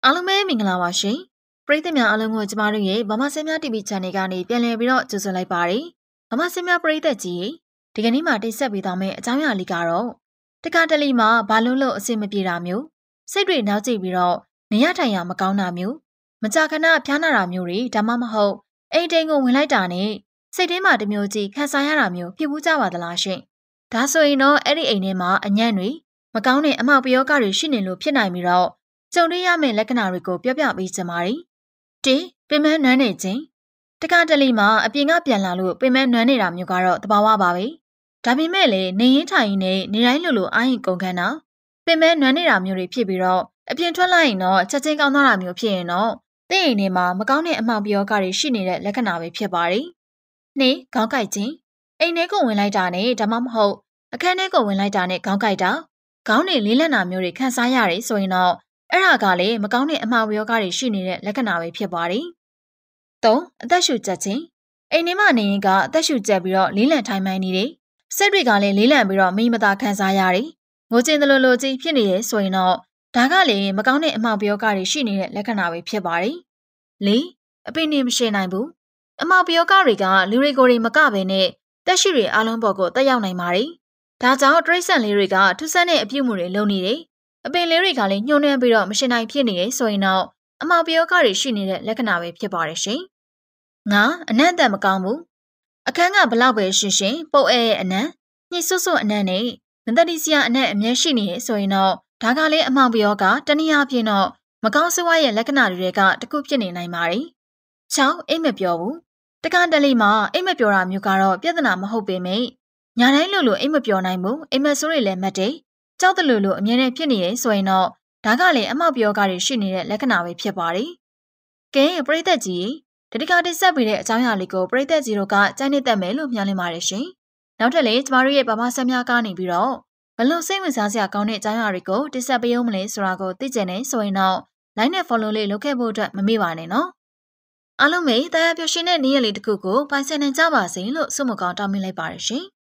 အားလုံးပဲမင်္ဂလာပါရှင်ပရိသတ်များအားလုံးကိုကျမတို့ရဲ့ဗမာစင်များ TV Channel ကနေပြန်လည်ပြီးတော့ကြိုဆိုလိုက်ပါတယ်ဗမာစင်များပရိသတ်ကြီးဒီကနေ့မှာတိတ်ဆက်ပေးသွားမယ့်အကြောင်းအရာလေးကတော့တက္ကတလီမှာဘာလို့အဆင်မပြေတာမျိုးစိတ်တွေနောက်ကျပြီးတော့နေရထိုင်ရမကောင်းတာမျိုးမကြာခဏဖျားနာတာမျိုးတွေဒါမှမဟုတ်အိမ်တိန်ကိုဝင်လိုက်တာနဲ့စိတ်ထဲမှာတမျိုးကြီးခံစားရတာမျိုးဖြစ်ဘူးကြပါသလားရှင်ဒါဆိုရင်တော့အဲ့ဒီအိမ်ထဲမှာအညံ့တွေမကောင်းတဲ့အမောက်ပယောဂတွေရှိနေလို့ဖြစ်နိုင်ပြီးတော့ကြုံတွေ့ရမယ့်လက္ခဏာတွေကိုပြောပြပေးချင်ပါတယ်။၁ပင်မနွမ်းနေခြင်းတက္ကတလီမှာအပြင်ကပြန်လာလို့ပင်မနွမ်းနေတာမျိုးကတော့တဘာဝပါပဲ။ဒါပေမဲ့လည်းနေရင်ထိုင်ရင်နဲ့နေတိုင်းလိုအာရင်ကုန်ခန်းတာပင်မနွမ်းနေတာမျိုးတွေဖြစ်ပြီးတော့အပြင်ထွက်လိုက်ရင်တော့ချက်ချင်းကောင်းသွားတာမျိုးဖြစ်ရင်တော့သင်အိမ်ထဲမှာမကောင်းတဲ့အမောက်ပယောဂတွေရှိနေတဲ့လက္ခဏာပဲဖြစ်ပါတယ်။၂ခေါင်းကိုက်ခြင်းအိမ်ထဲကိုဝင်လိုက်တာနဲ့ဒါမှမဟုတ်အခန်းထဲကိုဝင်လိုက်တာနဲ့ခေါင်းကိုက်တာခေါင်းတွေလေးလက်နာမျိုးတွေခံစားရတယ်ဆိုရင်တော့အဲ့ဒါကလည်းမကောင်းတဲ့အမှားဝယောဂတွေရှိနေတဲ့လက္ခဏာပဲဖြစ်ပါတယ်။၃အသက်ရှူကျပ်ခြင်းအိမ်ထဲမှာနေရင်ကအသက်ရှူကျပ်ပြီးတော့လေးလံထိုင်မှန်နေတယ်။စိတ်တွေကလည်းလေးလံပြီးတော့မိမသာခံစားရတယ်။ငိုကျင်သလိုလိုကြီးဖြစ်နေတယ်ဆိုရင်တော့ဒါကလည်းမကောင်းတဲ့အမှားဝယောဂတွေရှိနေတဲ့လက္ခဏာပဲဖြစ်ပါတယ်။၄အပိနေမရှိနိုင်ဘူး။အမှားဝယောဂတွေကလူတွေကိုယ်မကဘဲနဲ့တက်ရှိတွေအားလုံးပေါ်ကိုတက်ရောက်နိုင်ပါတယ်။ဒါကြောင့်တရိတ်ဆန်လေးတွေကထူးဆန်းတဲ့အပြုအမူတွေလုပ်နေတယ်။အပင်လေးတွေကလည်းညှိုးနှွမ်းပြီးတော့မရှင်နိုင်ဖြစ်နေရဆိုရင်တော့အမောက်ပယောဂတွေရှိနေတဲ့လက္ခဏာပဲဖြစ်ပါတယ်ရှင်။၅အနံ့အသက်မကောင်းဘူး။အခန်းကဘလောက်ပဲရှင်းရှင်းပုတ်အဲရဲ့အနံ့ညှိစွတ်စွတ်အနံ့နဲ့မသက်တိစရာအနံ့အမြဲရှိနေရဆိုရင်တော့ဒါကလည်းအမောက်ပယောဂတနည်းအားဖြင့်တော့မကောင်းစွာရဲ့လက္ခဏာတွေကတခုဖြစ်နေနိုင်ပါတယ်။၆အိမ်မပျော်ဘူး။တက္ကတလီမှာအိမ်မပျော်တာမျိုးကတော့ပြဿနာမဟုတ်ပေမယ့်ညာတိုင်းလိုအိမ်မပျော်နိုင်ဘူးအိမ်မဆိုးတွေလည်းမတ်တယ်။ကြောက်တယ်လို့အမြဲတမ်းဖြစ်နေရဆိုရင်တော့ဒါကလည်းအမောက်ပယောဂတွေရှိနေတဲ့လက္ခဏာပဲဖြစ်ပါတယ်။ကဲပရိသတ်ကြီးဒီတစ်ခါတိဆက်ပြီးတဲ့အကြောင်းအရာလေးကိုပရိသတ်ကြီးတို့ကကြိုက်နေတတ်မယ်လို့မျှော်လင့်ပါတယ်ရှင်။နောက်ထပ်လည်းကျမတို့ရဲ့ဗမာဆက်များကနေပြီးတော့ဘလို့စိတ်ဝင်စားစရာကောင်းတဲ့အကြောင်းအရာတွေကိုတိဆက်ပေးအောင်မလဲဆိုတာကိုသိချင်နေဆိုရင်တော့ like နဲ့ follow လေးလုပ်ခဲ့ဖို့အတွက်မမေ့ပါနဲ့နော်။အားလုံးပဲတရားပျော်ရွှင်တဲ့နေ့ရက်လေးတစ်ခုကိုပိုင်ဆိုင်နိုင်ကြပါစေလို့ဆုမကောင်းတောင်းပေးလိုက်ပါတယ်ရှင်။